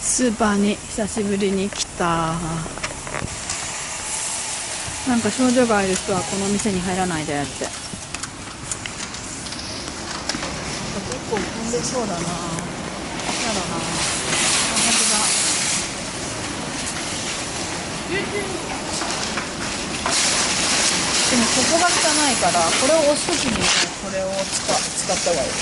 スーパーに久しぶりに来た。なんか症状がある人はこの店に入らないでって。結構混んでそうだな。やだな。あ、本当だ。でもここが汚いから、これを押すときにこれを使った方がいい。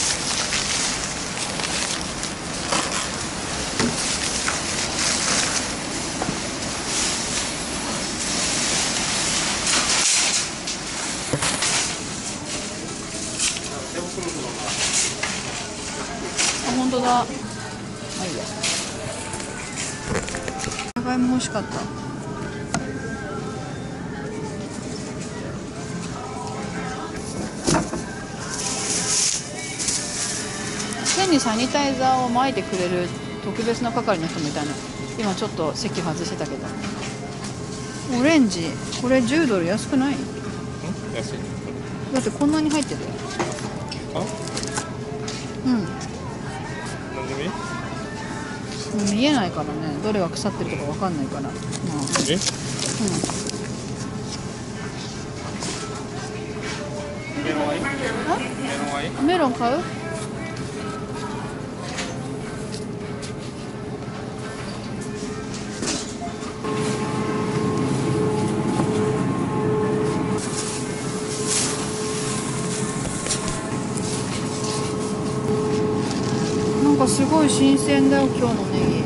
あ、本当だ。あ、いいや。じゃがいも欲しかった。手にサニタイザーを撒いてくれる特別な係の人もいたの。今ちょっと席外してたけど。オレンジ、これ10ドル安くない？ 安い。 だってこんなに入ってるよ。 あ？ うん。 何でもいい？ もう見えないからね、どれが腐ってるとかわかんないから。まあ、 え？メロンはいい？メロンはいい？ メロン買う？なんかすごい新鮮だよ、今日のネギ。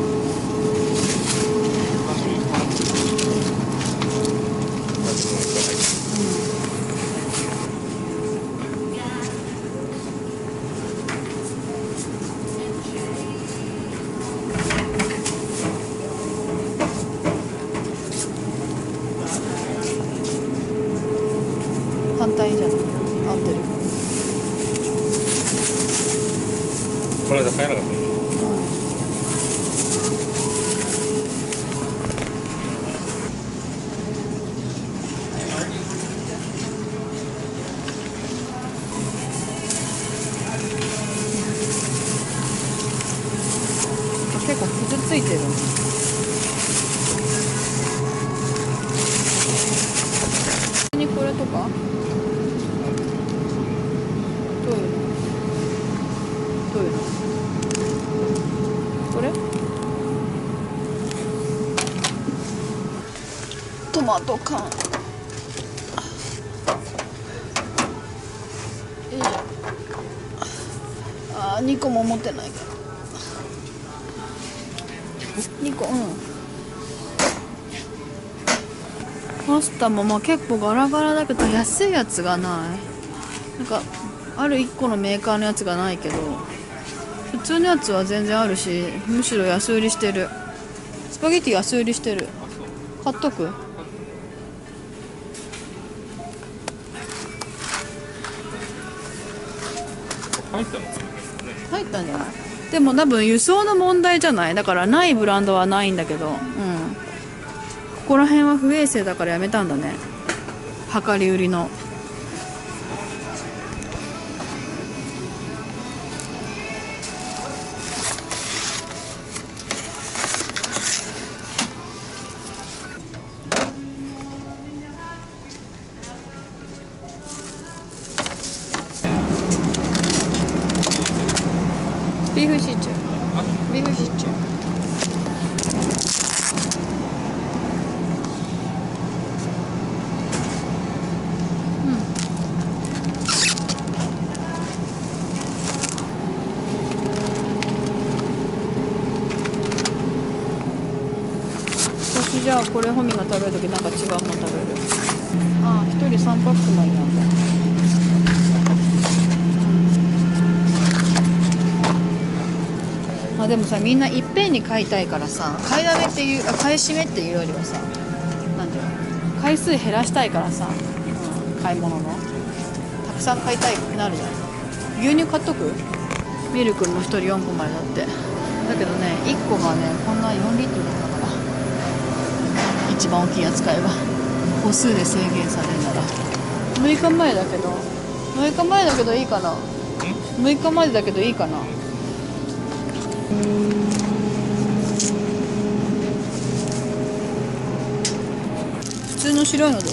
反対じゃない、合ってる。 この間買えなかった。 結構傷ついてる。にこれとかどういうの？どういうの？これ？トマト缶。あ、2個も持ってないから。2個、うん。パスタもまあ結構ガラガラだけど安いやつがない。なんかある1個のメーカーのやつがないけど、普通のやつは全然あるし、むしろ安売りしてる。スパゲティ安売りしてる。買っとく？ 入ったの？ 入ったんじゃない？でも多分輸送の問題じゃない？だからないブランドはないんだけど、うん。ここら辺は不衛生だからやめたんだね。量り売りの。ビーフシチュー。ビーフシチュー。私じゃあこれホミが食べるときなんか違うもの食べる。ああ、1人3パックもいいなんだ。まあでもさ、みんないっぺんに買いたいからさ、買いだめっていう、買い占めっていうよりはさ、なんていうの、回数減らしたいからさ、買い物のたくさん買いたいくなるじゃん。牛乳買っとく？ミルクも1人4個までだって。だけどね、1個がねこんな4リットルだから、一番大きいやつ買えば個数で制限されるなら。6日前だけど6日前だけどいいかな。6日までだけどいいかな。 通の白いのでいい？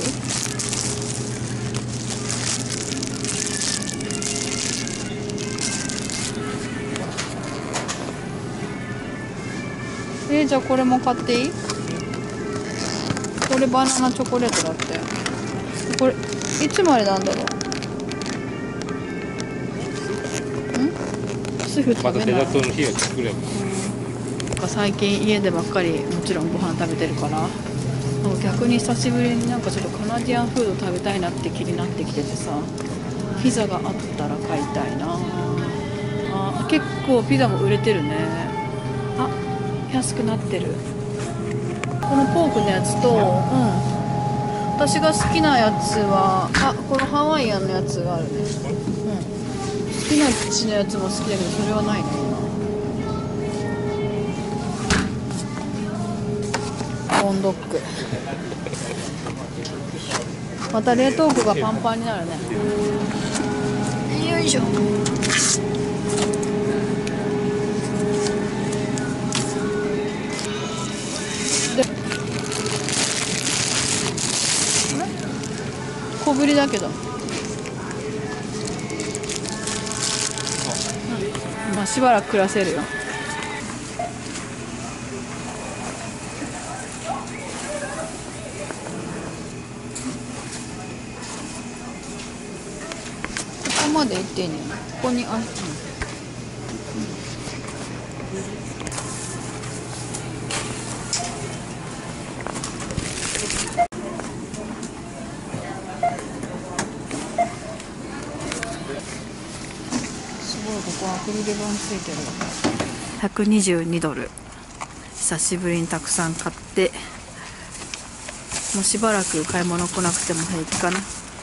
じゃあこれも買っていい？これバナナチョコレートだって。これいつまでなんだろう。すぐ食べない。 またデザートの日を作れば。 最近家でばっかりもちろんご飯食べてるから、逆に久しぶりになんかちょっとカナディアンフード食べたいなって気になってきててさ、ピザがあったら買いたいな。あ、結構ピザも売れてるね。あ、安くなってる。このポークのやつと、私が好きなやつは、このハワイアンのやつがあるね。好きな血のやつも好きだけど、それはないね。コーンドッグ。また冷凍庫がパンパンになるね。よいしょ。小ぶりだけど、まあしばらく暮らせるよ。ここまで行っていいね。ここにここアクリル板ついてるわ。122ドル。久しぶりにたくさん買って、もうしばらく買い物来なくても平気かな。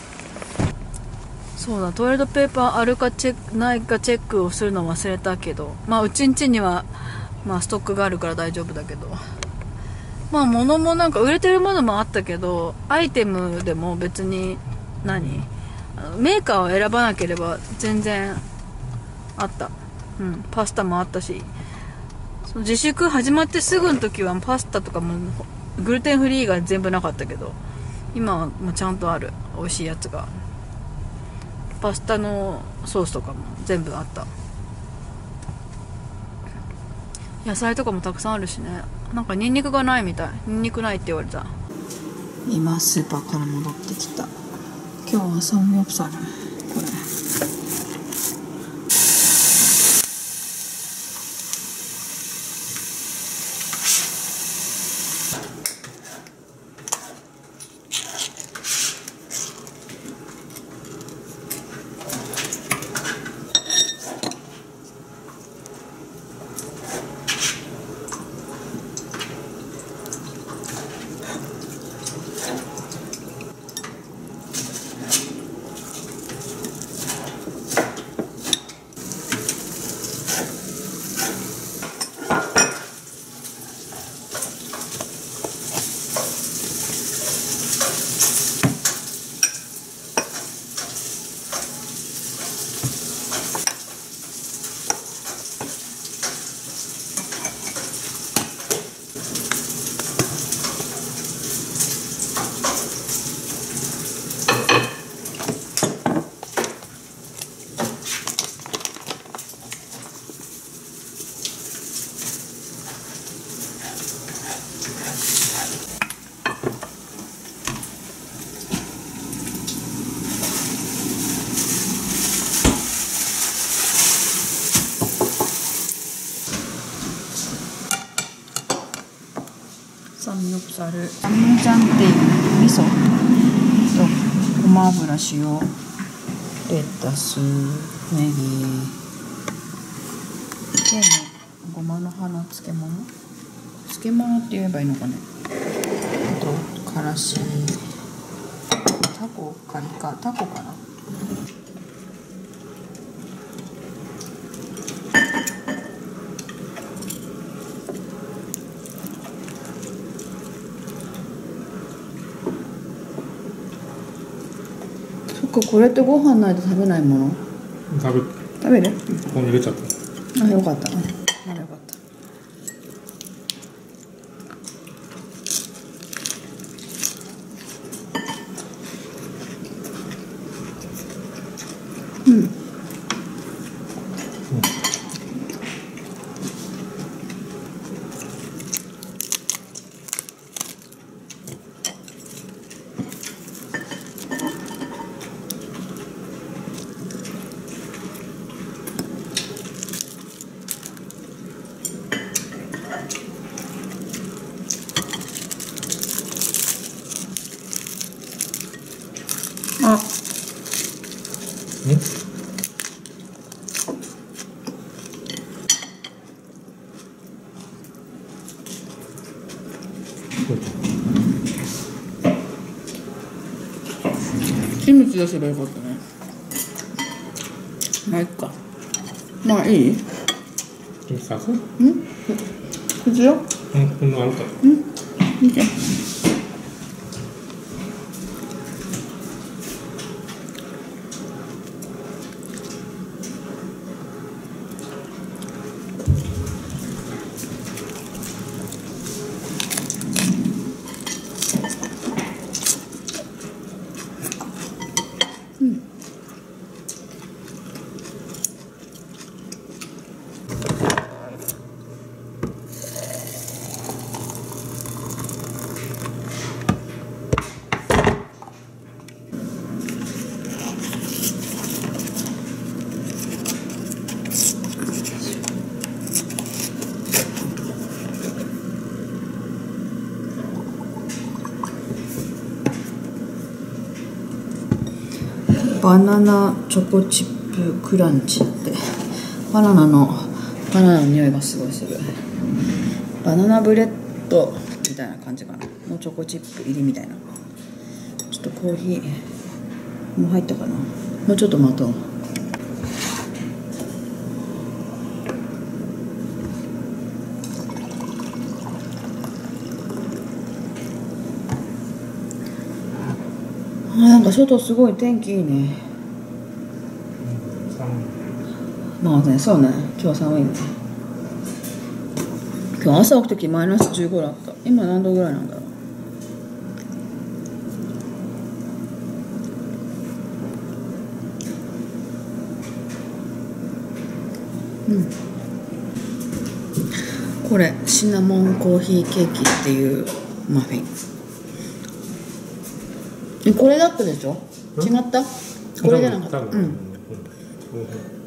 そうだ、トイレットペーパーあるかないかチェックをするの忘れたけど、うちんちにはストックがあるから大丈夫だけど、物もなんか売れてるものもあったけど、アイテムでも別にメーカーを選ばなければ全然あった。パスタもあったし、その自粛始まってすぐの時はパスタとかもグルテンフリーが全部なかったけど、今はもうちゃんとある、美味しいやつが。パスタのソースとかも全部あった。野菜とかもたくさんあるしね。なんかニンニクがないみたい。ニンニクないって言われた。今スーパーから戻ってきた。今日はサムギョプサル、これサムギョプサル、サムジャンっていう味噌とごま油、塩、レタス、ネギで、ごまの葉の漬物って言えばいいのかね。あとからし、タコかな。これってご飯ないと食べないもの？ 食べる？ ここに入れちゃった。 よかった。ならよかった。 キムチ出せばよかったね。まあいっか。まあいい？ キムチさす？ 口よ。 こんなあるか。 見て。バナナチョコチップクランチってバナナの匂いがすごいする。バナナブレッドみたいな感じかなのチョコチップ入りみたいな。ちょっとコーヒーもう入ったかな。もうちょっと待とう。なんか外すごい天気いいね。まあね、そうね、今日は寒いね。今日朝起きた時マイナス15度あった。今何度ぐらいなんだろう。これシナモンコーヒーケーキっていうマフィン。これだったでしょ？違った？これじゃなかった。